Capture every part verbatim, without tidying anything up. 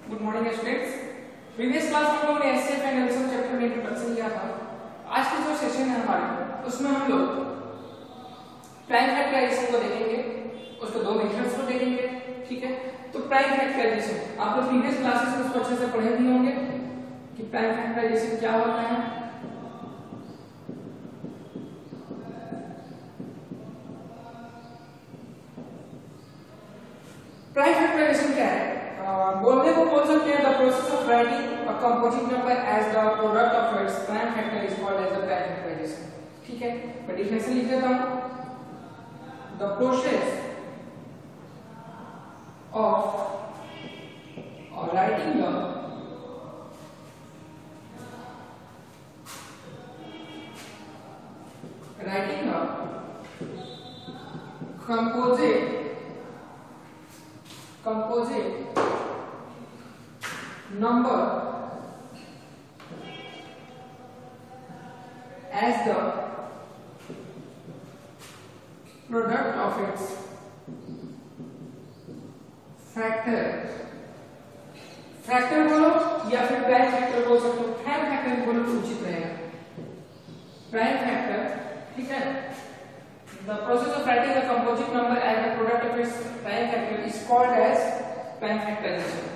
Good morning students. Previous class में हम लोगों ने एचसीएफ एंड एलसीएम चैप्टर में इंट्रोडक्शन लिया था। आज की जो सेशन है हमारा उसमें हम लोग प्राइम फैक्टराइजेशन को देखेंगे, उसके दो मेथड्स को देखेंगे। ठीक है, तो प्राइम फैक्टराइजेशन आप लोग प्रीवियस क्लासेस में उसको अच्छे से पढ़े भी होंगे कि प्राइम फैक्टराइजेशन क्या होता है। प्राइम फैक्टराइजेशन क्या है? बोलने को बोल सकते हैं the process of writing a composite number as the product of its prime factor is called as the prime factorization. ठीक है, मैं डेफिनेशन लिख देता हूं। The process of writing the writing the composite composite number as the product of its factor factor बोलो या फिर prime factor बोल सकते हो। प्राइम फैक्टर बोलो तो उचित रहेगा, प्राइम फैक्टर। ठीक है, the process of writing a composite number as the product of its prime factor is called as prime factorization.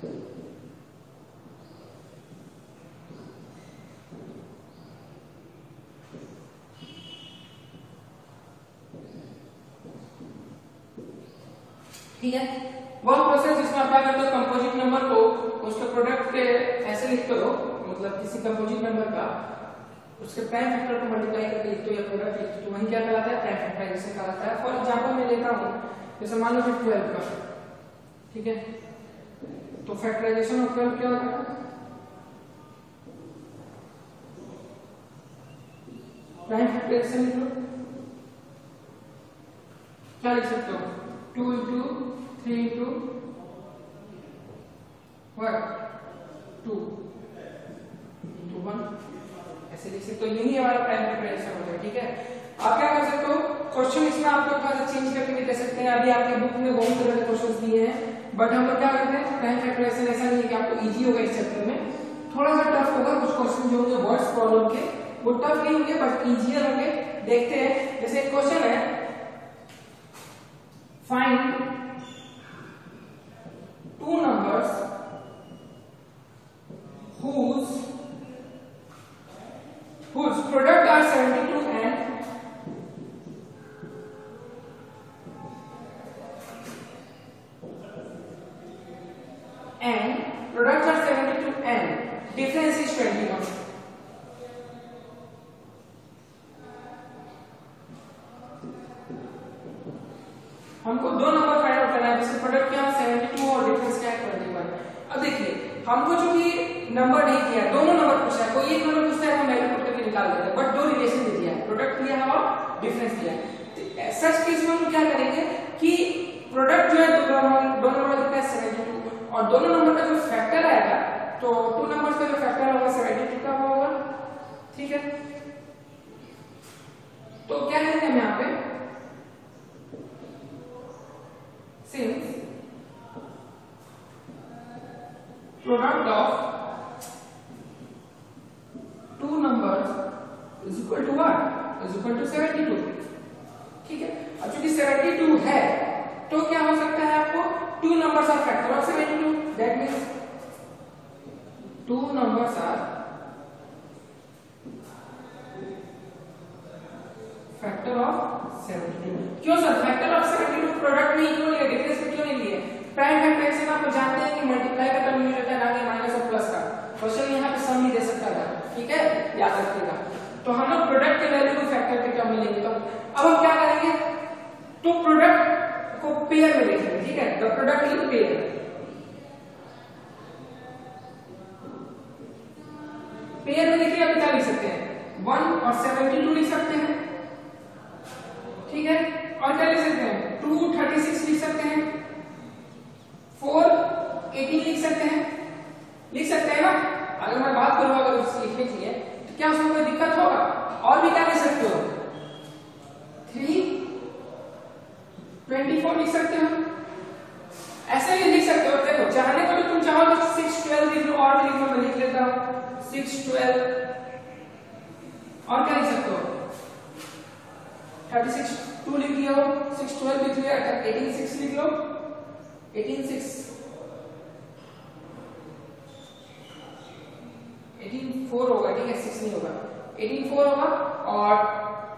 ठीक है, वह प्रोसेस जिसमें आप क्या करते हो, कंपोजिट नंबर को उसके प्रोडक्ट के ऐसे लिखते हो, मतलब किसी कंपोजिट नंबर का उसके प्राइम फैक्टर को मल्टीप्लाई करके लिखते हो या प्रोडक्ट लिखते हो, तो वही क्या कहलाता है, प्राइम फैक्टराइजेशन कहलाता है। फॉर एग्जांपल मैं लेता हूं, जैसे मान लो ट्वेल्व का। ठीक है, तो फैक्टराइजेशन ऑफ ट्वेल्व क्या होगा? प्राइम फैक्टराइजेशन लिख लो, क्या लिख सकते हो? Two into three into two into one, ऐसे लिख सकते हो। यही हमारा प्राइम फैक्टराइजेशन होता है। ठीक है, आप क्या कर सकते हो, क्वेश्चन इसमें आप लोग थोड़ा चेंज करके भी दे सकते हैं। अभी आपके बुक में बहुत तरह के क्वेश्चंस दिए हैं, बट हम लोग क्या करते हैं, प्राइम फैक्टराइजेशन ऐसा नहीं है कि आपको इजी होगा इस चैप्टर में, थोड़ा सा टफ होगा। कुछ क्वेश्चन जो होंगे वर्ड्स प्रॉब्लम के वो टफ नहीं होंगे बट इजियर होंगे। देखते हैं, जैसे एक क्वेश्चन है, find two numbers whose whose product are seventy-two and and products are seventy-two and difference is twenty-one. हमको दो नंबर फाइंड आउट करना है जिसके प्रोडक्ट क्या है सेवेंटी टू और डिफरेंस क्या है ट्वेंटी वन। अब देखिए, हमको जो भी नंबर नहीं दिया, दोनों नंबर पूछा है, कोई एक नंबर पूछता है हम वैल्यू पुट करके निकाल देते हैं, बट दो रिलेशन दे दिया है, प्रोडक्ट दिया है और डिफरेंस दिया है। तो सच केस में हम क्या करेंगे कि प्रोडक्ट जो है दो नंबर दो नंबर दिखता है सेवेंटी टू और दोनों नंबर का जो फैक्टर आएगा, तो टू नंबर्स का जो फैक्टर होगा सेवेंटी टू का होगा। ठीक है, तो क्या करेंगे हम यहाँ पे, since product of two numbers is equal to what? Is equal to seventy-two. ठीक है, अब चूंकि सेवेंटी टू है तो क्या हो सकता है, आपको two numbers are factor of seventy-two. That means two numbers are factor of seventy-two. क्यों sir factor of seventy two product में क्यों लिया, डिफरेंस में क्यों नहीं लिए? प्राइम फैक्टराइजेशन आप जानते हैं कि मल्टीप्लाई का टर्म यूज होता है, ना कि माइनस और प्लस का। क्वेश्चन यहाँ पे सम भी दे सकता था। ठीक है, याद रखिएगा। तो हम लोग प्रोडक्ट के वैल्यू को फैक्टर के टर्म में लेंगे। तो अब हम क्या करेंगे, तो प्रोडक्ट को पेयर में लिखेंगे। ठीक है, the product in pair. Pair में देखिए, आप क्या लिख सकते हैं, वन और सेवेंटी टू लिख सकते हैं। ठीक है, और क्या लिख सकते हैं, टू थर्टी सिक्स लिख सकते हैं, फोर एटीन लिख सकते हैं, लिख सकते हैं ना। अगर मैं बात करूं अगर उसको लिखने के लिए तो क्या उसमें कोई दिक्कत होगा? और भी क्या लिख सकते हो, थ्री ट्वेंटी फोर लिख सकते हो, ऐसे ही लिख सकते हो। देखो, चाहने को तो तुम चाहो तो सिक्स ट्वेल्व लिख लो, और लिख लो, मैं लिख लेता हूं सिक्स ट्वेल्व, और क्या लिख सकते हो थर्टी सिक्स टू लिख लिया हो, सिक्स ट्वेल्व लिख लिया, एटीन सिक्स लिख लो, एटीन सिक्स, एटीन फोर होगा, ठीक है, सिक्स नहीं होगा, एटीन फोर होगा, और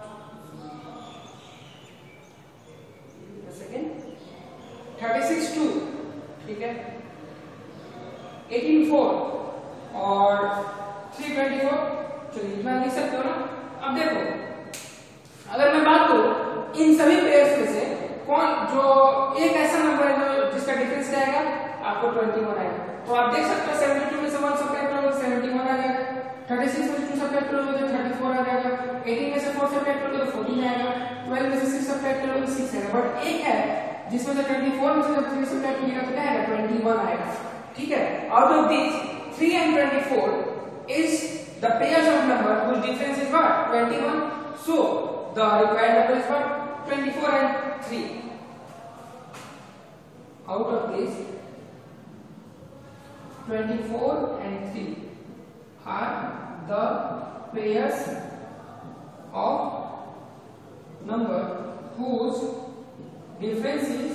थर्टी सिक्स टू, ठीक है, एटीन फोर और थ्री ट्वेंटी फोर, चलिए इतना लिख सकते हो ना। अब देखो अगर मैं बात करूं इन सभी पेयर्स में से कौन जो एक ऐसा नंबर है जो जिसका डिफरेंस क्या आएगा, आपको ट्वेंटी वन आएगा, तो आप देख सकते हो सेवेंटी टू में से वन सब्ट्रैक्ट करोगे सेवेंटी वन आ जाएगा, थर्टी सिक्स में से टू सब्ट्रैक्ट करोगे तो थर्टी फोर आ जाएगा, एटीन में से फोर सब्ट्रैक्ट करोगे तो फोर्टीन आएगा, ट्वेल्व में से सिक्स सब्ट्रैक्ट करोगे तो सिक्स आएगा, बट एक है जिसमें से चौबीस में से जब थ्री सब्ट्रैक्ट किया तो क्या आएगा, ट्वेंटी वन आएगा, ठीक है। Out of this three and twenty four is the pairs of number whose difference is what, twenty one, so the required number is what, twenty four and three. Out of this twenty four and three are the pairs of number whose difference is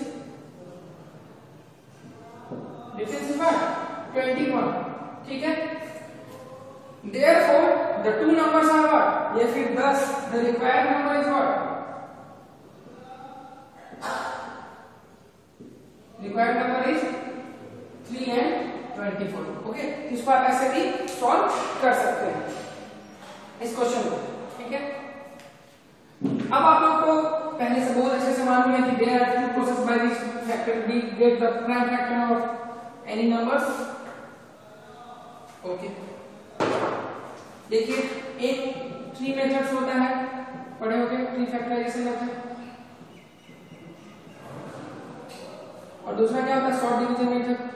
difference is what, twenty one, ठीक है। Therefore the two numbers are what, या फिर thus the required number is what, required number is three and twenty four, okay. इसको आप ऐसे भी solve कर सकते हैं इस क्वेश्चन को, ठीक है। अब आप लोग को पहले से बहुत अच्छे से मालूम है कि there are two processes by which factor we get the prime factor of any numbers, okay. देखिए एक ट्री मेथड्स होता है, पढ़े होंगे ट्री फैक्टराइजेशन मेथड, और दूसरा क्या होता है, short division method.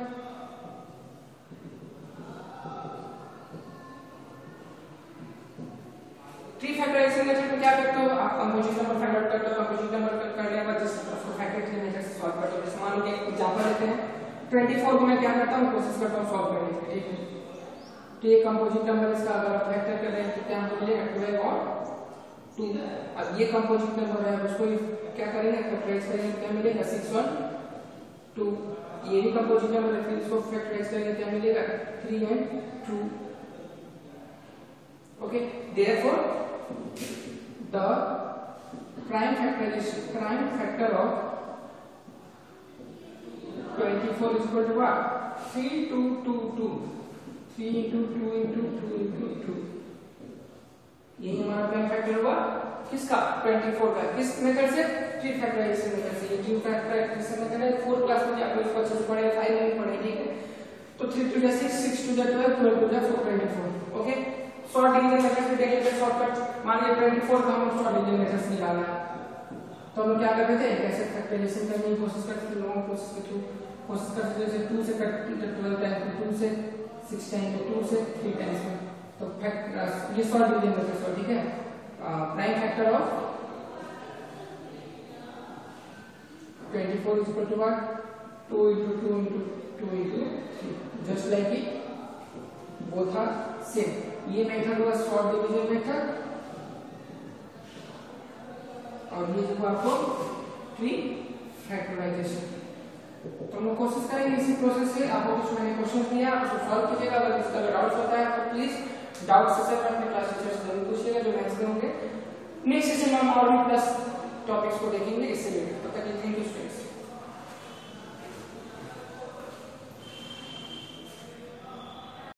Tree factorization method में क्या करते हो आप, कंपोजिट नंबर फाइंड आउट करते हो, कंपोजिट नंबर कर लिया बाद उसको फैक्टर ट्री मेथड से सॉल्व करते हो। जैसे मान लो कि एग्जांपल लेते हैं ट्वेंटी फोर को मैं क्या करता हूं, कोशिश करता हूं सॉल्व करने की, ठीक है। तो ये कंपोजिट नंबर इसका अगर आप फैक्टर कर रहे हैं तो क्या मिलेगा, ट्वेल्व और टू। अब ये कंपोजिट नंबर है उसको क्या करेंगे, फैक्टराइज करेंगे क्या मिलेगा, सिक्स और टू। ये भी कंपोजिट नंबर है, फिर इसको फैक्टराइज करेंगे क्या मिलेगा, three and two, okay. Therefore the prime factorization prime factor of twenty four is equal to what, three two two two, three into two into two into two, यही हमारा prime factor हुआ किसका, twenty four का। किस method से, tree factorization method से। ये tree factorization method है, फोर क्लास में आपको इसको अच्छे से पढ़े, फाइव में पढ़े, ठीक है। तो थ्री टू जा सिक्स, सिक्स टू जा ट्वेल्व, ट्वेल्व टू जा twenty four, okay. Short division method से देख लेते हैं शॉर्टकट। मान लिया ट्वेंटी फोर का हमें शॉर्ट डिवीजन मेथड से निकालना है, तो हम क्या करते थे, कैसे फैक्टराइजेशन करने की कोशिश करते थे, लॉन्ग प्रोसेस के थ्रू कोशिश करते थे, टू से करते थे ट्वेल्व टाइम, टू से सिक्स टाइम, टू से थ्री टाइम्स में, तो फैक्ट ये सॉल्व डिवीजन मेथड, ठीक है। Prime factor of twenty four is equal to what, two into two into two into three, just like it both are same. ये method हुआ short division method, और ये हुआ आपको ट्री फैक्टराइजेशन। तो हम लोग कोशिश करेंगे इसी प्रोसेस से। आपको कुछ मैंने क्वेश्चन दिया, आप उसको सॉल्व कीजिएगा। अगर इसका डाउट होता है तो प्लीज डाउट सेशन में अपने क्लास टीचर से जरूर पूछिएगा जो मैथ्स के होंगे। नेक्स्ट सेशन में हम और भी प्लस टॉपिक्स को देखेंगे इससे रिलेटेड। तब तक थैंक यू स्टूडेंट्स।